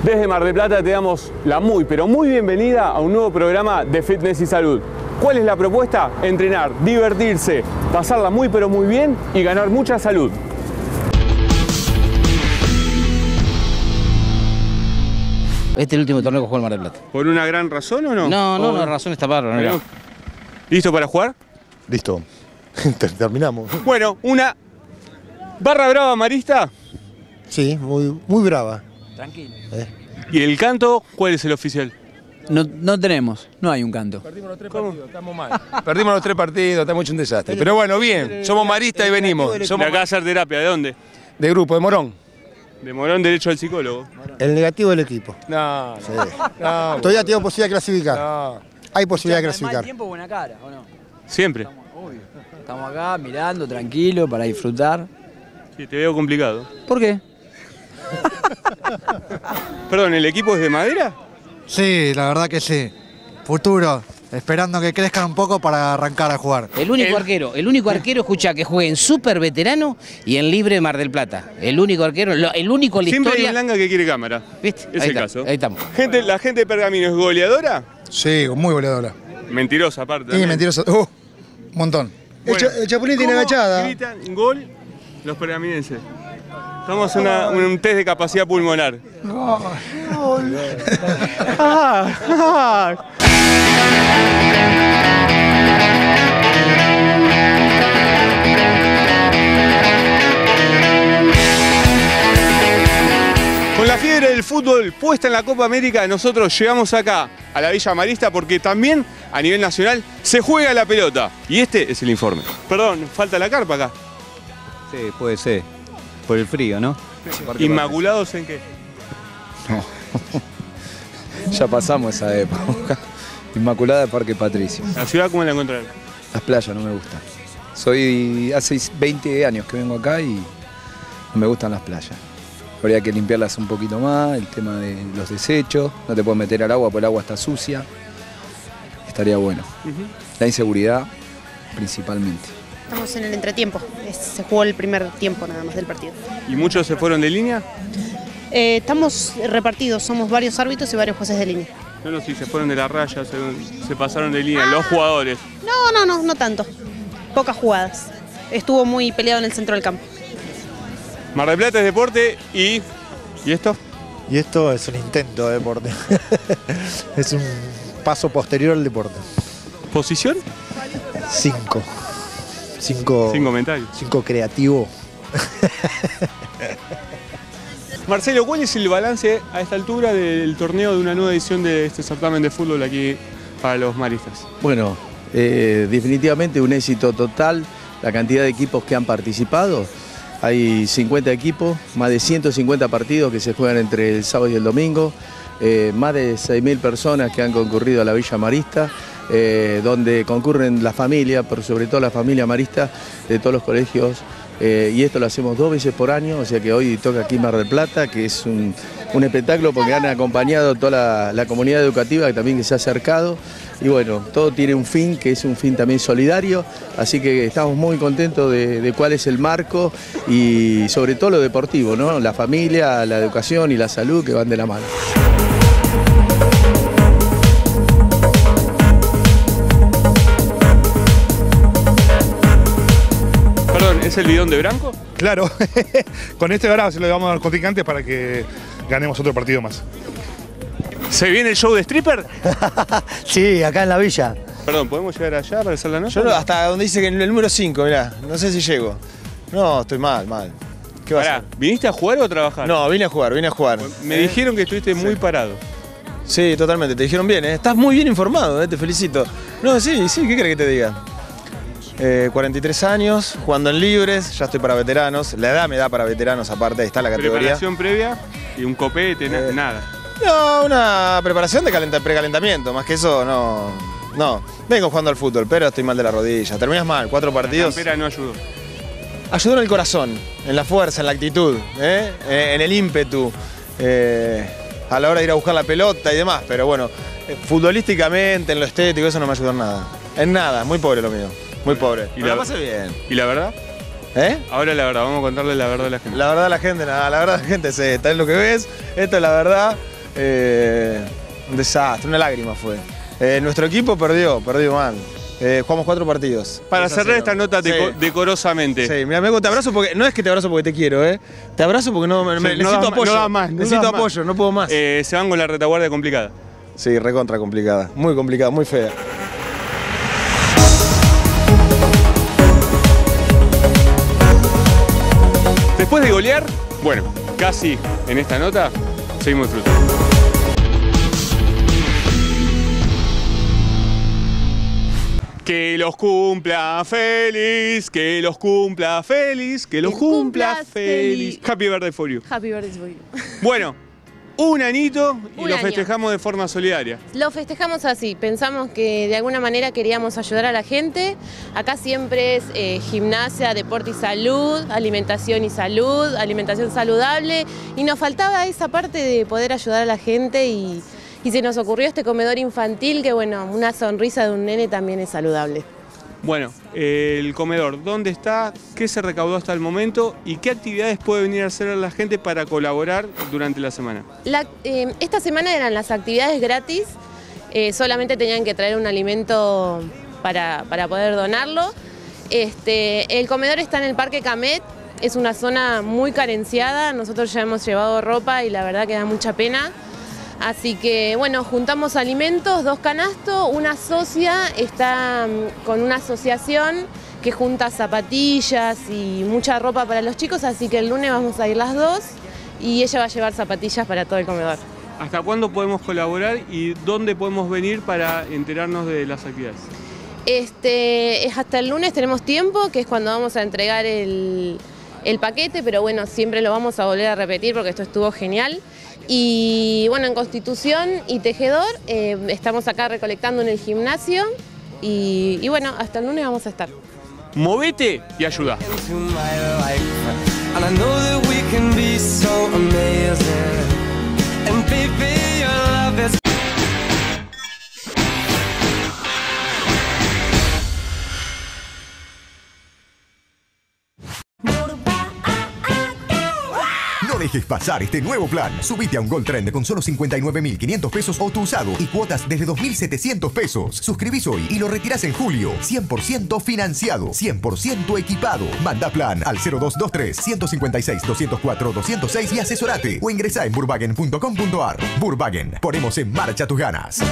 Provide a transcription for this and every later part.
Desde Mar del Plata te damos la muy, pero muy bienvenida a un nuevo programa de Fitness y Salud. ¿Cuál es la propuesta? Entrenar, divertirse, pasarla muy, pero muy bien y ganar mucha salud. Este es el último torneo que juega el Mar del Plata. ¿Por una gran razón o no? No, la razón está bárbara. No. ¿Listo para jugar? Listo. Terminamos. Bueno, una barra brava marista. Sí, muy brava. Tranquilo. ¿Y el canto? ¿Cuál es el oficial? No tenemos, no hay un canto. Perdimos los 3 partidos, estamos mal. Perdimos los 3 partidos, estamos hecho un desastre. Pero bueno, bien, somos maristas y venimos. De Somos acá a hacer terapia, ¿de dónde? de grupo, de Morón. De Morón, derecho al psicólogo. El negativo del equipo. No, Sí. no. Todavía tengo posibilidad de clasificar. No. Hay posibilidad de Mal clasificar. tiempo, buena cara, ¿o no? Siempre. Obvio. Estamos acá mirando, tranquilo, para disfrutar. Sí, te veo complicado. ¿Por qué? Perdón, ¿el equipo es de madera? Sí, la verdad que sí. Futuro, esperando que crezcan un poco para arrancar a jugar. El único arquero, escucha, que juegue en Super Veterano y en Libre Mar del Plata. El único arquero, el único en la Siempre hay historia. un langa que quiere cámara. ¿Viste? Es Ahí el está, caso. Ahí estamos. ¿La gente de Pergamino es goleadora? Sí, muy goleadora. Mentirosa, aparte. Sí, también. mentiroso. Un montón. Bueno, el Chapulín tiene ¿cómo agachada. gritan gol los pergaminenses? Estamos en un test de capacidad pulmonar. Con la fiebre del fútbol puesta en la Copa América, nosotros llegamos acá, a la Villa Marista, porque también a nivel nacional se juega la pelota. Y este es el informe. Perdón, falta la carpa acá. Sí, puede ser. Por el frío, ¿no? ¿Inmaculados en qué? Ya pasamos esa época. Inmaculada de Parque Patricio. ¿La ciudad cómo la encontraron? Las playas no me gustan. Hace 20 años que vengo acá y no me gustan las playas. Habría que limpiarlas un poquito más, el tema de los desechos, no te puedes meter al agua porque el agua está sucia. Estaría bueno. La inseguridad, principalmente. Estamos en el entretiempo, se jugó el primer tiempo nada más del partido. ¿Y muchos se fueron de línea? Estamos repartidos, somos varios árbitros y varios jueces de línea. No, si se fueron de la raya, se pasaron de línea, los jugadores. No tanto, pocas jugadas. Estuvo muy peleado en el centro del campo. Mar del Plata es deporte ¿y esto? Y esto es un intento de deporte. Es un paso posterior al deporte. ¿Posición? 5 Sin comentarios. creativo. Marcelo, ¿cuál es el balance a esta altura del torneo de una nueva edición de este certamen de fútbol aquí para los maristas? Bueno, definitivamente un éxito total, la cantidad de equipos que han participado. Hay 50 equipos, más de 150 partidos que se juegan entre el sábado y el domingo, más de 6.000 personas que han concurrido a la Villa Marista, donde concurren la familia, pero sobre todo la familia marista de todos los colegios, y esto lo hacemos 2 veces por año, o sea que hoy toca aquí Mar del Plata, que es un espectáculo porque han acompañado toda la comunidad educativa que también se ha acercado, y bueno, todo tiene un fin, que es un fin también solidario, así que estamos muy contentos de cuál es el marco y sobre todo lo deportivo, ¿no? La familia, la educación y la salud que van de la mano. ¿Es el bidón de Branco? Claro, con este ahora se lo damos a los contrincantes para que ganemos otro partido más. ¿Se viene el show de stripper? Sí, acá en la villa. Perdón, ¿podemos llegar allá para hacer la nota? Yo hasta donde dice que en el número 5, mirá, no sé si llego. No, estoy mal. ¿Qué vas a hacer? ¿Viniste a jugar o a trabajar? No, vine a jugar. Me dijeron que estuviste muy parado. Sí, totalmente, te dijeron bien, ¿eh? Estás muy bien informado, te felicito. No, sí, ¿qué querés que te diga? 43 años, jugando en libres, ya estoy para veteranos. La edad me da para veteranos, aparte, ahí está la categoría. ¿Preparación previa? ¿Y un copete? Nada. No, una preparación de precalentamiento, más que eso no. Vengo jugando al fútbol, pero estoy mal de la rodilla. Terminas mal, 4 partidos. La campera no ayudó. Ayudó en el corazón, en la fuerza, en la actitud, en el ímpetu, a la hora de ir a buscar la pelota y demás. Pero bueno, futbolísticamente, en lo estético, eso no me ayudó en nada. En nada, muy pobre lo mío. Muy pobre. Y la pasé bien. ¿Y la verdad? Ahora la verdad, vamos a contarle la verdad a la gente. La verdad a la gente, nada, la verdad a la gente, sí, está en lo que ves, esto es la verdad. Un desastre, una lágrima fue. Nuestro equipo perdió mal. Jugamos 4 partidos. Para cerrar esta nota decorosamente. Sí, mira, te abrazo porque. No es que te abrazo porque te quiero, Te abrazo porque necesito apoyo. No da más, necesito apoyo, no puedo más. Se van con la retaguardia complicada. Sí, recontra complicada, muy fea. Después de golear, bueno, casi en esta nota, seguimos disfrutando. Que los cumpla feliz, que los cumpla feliz, que los cumpla feliz. Happy birthday for you. Happy birthday for you. Bueno, un anito y lo festejamos de forma solidaria. Lo festejamos así, pensamos que de alguna manera queríamos ayudar a la gente. Acá siempre es gimnasia, deporte y salud, alimentación y salud, alimentación saludable. Y nos faltaba esa parte de poder ayudar a la gente y se nos ocurrió este comedor infantil que, bueno, una sonrisa de un nene también es saludable. Bueno, el comedor, ¿dónde está? ¿Qué se recaudó hasta el momento? ¿Y qué actividades puede venir a hacer la gente para colaborar durante la semana? Esta semana eran las actividades gratis, solamente tenían que traer un alimento para poder donarlo. El comedor está en el Parque Camet, es una zona muy carenciada, nosotros ya hemos llevado ropa y la verdad que da mucha pena. Así que, bueno, juntamos alimentos, 2 canastos, una socia está con una asociación que junta zapatillas y mucha ropa para los chicos, así que el lunes vamos a ir las 2 y ella va a llevar zapatillas para todo el comedor. ¿Hasta cuándo podemos colaborar y dónde podemos venir para enterarnos de las actividades? Es hasta el lunes tenemos tiempo, que es cuando vamos a entregar el paquete, pero bueno, siempre lo vamos a volver a repetir porque esto estuvo genial. Y bueno, en Constitución y Tejedor estamos acá recolectando en el gimnasio y bueno, hasta el lunes vamos a estar. Movete y ayuda. No dejes pasar este nuevo plan. Subite a un Gold Trend con solo 59.500 pesos o tu usado y cuotas desde 2.700 pesos. Suscribís hoy y lo retirás en julio. 100% financiado, 100% equipado. Manda plan al 0223-156-204-206 y asesorate. O ingresá en burbagen.com.ar. Burbagen, ponemos en marcha tus ganas.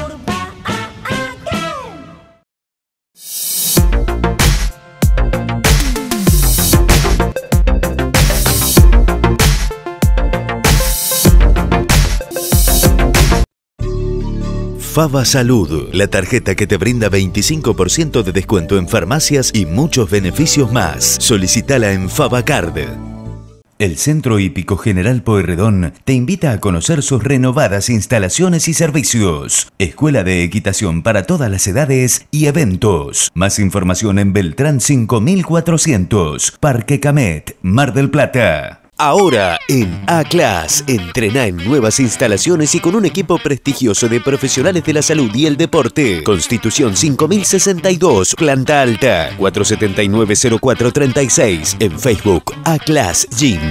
Fava Salud, la tarjeta que te brinda 25% de descuento en farmacias y muchos beneficios más. Solicítala en Favacard. El Centro Hípico General Pueyrredón te invita a conocer sus renovadas instalaciones y servicios. Escuela de equitación para todas las edades y eventos. Más información en Beltrán 5400, Parque Camet, Mar del Plata. Ahora en A-Class, entrená en nuevas instalaciones y con un equipo prestigioso de profesionales de la salud y el deporte. Constitución 5062, planta alta, 479-0436, en Facebook A-Class Gym.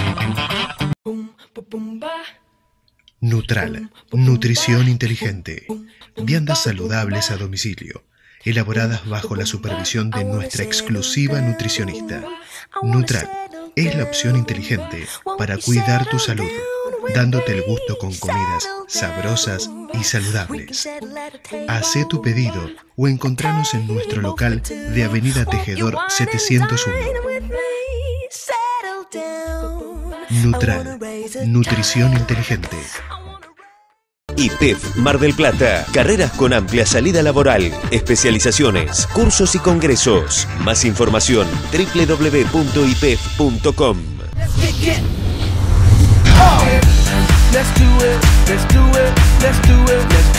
Nutral, nutrición inteligente, viandas saludables a domicilio, elaboradas bajo la supervisión de nuestra exclusiva nutricionista. Nutral es la opción inteligente para cuidar tu salud, dándote el gusto con comidas sabrosas y saludables. Hacé tu pedido o encontranos en nuestro local de Avenida Tejedor 701. Nutral, nutrición inteligente. IPEF Mar del Plata. Carreras con amplia salida laboral, especializaciones, cursos y congresos. Más información www.ipef.com. Let's do it, let's do it, let's do it, let's